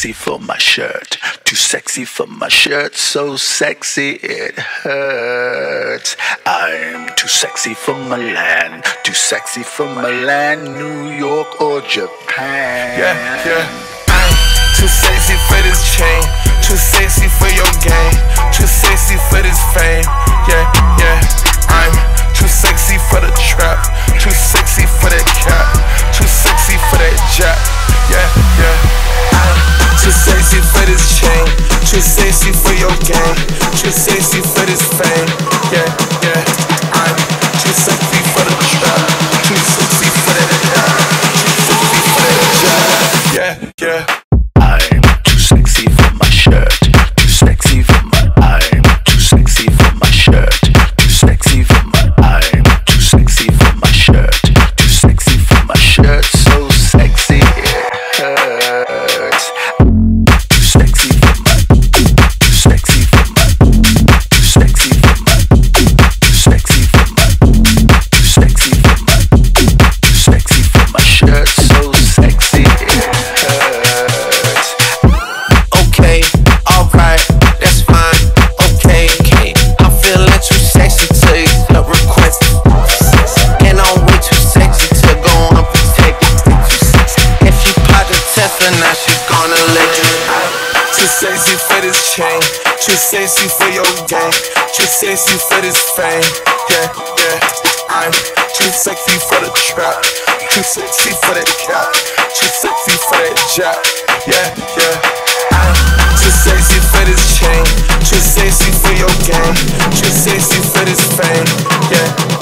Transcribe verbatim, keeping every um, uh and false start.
sexy for my shirt. Too sexy for my shirt. So sexy it hurts. I'm too sexy for Milan. Too sexy for Milan, New York or Japan. Yeah, yeah. I'm too sexy for this chain. Too sexy for your game. Too sexy for this fame. Yeah, yeah. I'm too sexy for the trap. Too sexy for that cap. Too sexy for that jack. Yeah, yeah. I'm too sexy for this chain. Too sexy for your game. Too sexy for this fame. Yeah, yeah. I'm too sexy for the trap. Too sexy for that cap. Too sexy for that jack. Yeah, yeah. I'm too sexy for my shirt. Too sexy for my. I'm too sexy for my shirt. Too sexy for my. I'm too sexy for my shirt. Too sexy for my shirt. So sexy it hurts. Too sexy for my. Too sexy for my. Too sexy for my. Too sexy for my. Too sexy for my. Too sexy for my shirt. So sexy it hurts. Okay, alright, that's fine. Okay, okay. I'm feeling too sexy to accept requests, and I'm way too sexy to go unprotected. If you pop the Tesla, now she gonna let you. Too sexy for this chain. Too sexy for your game. Too sexy for this fame. Yeah, yeah. I'm too sexy for the trap. Too sexy for that cap. Too sexy for that jack. Yeah, yeah. I'm too sexy for this chain. Too sexy for your game. Too sexy for this fame. Yeah,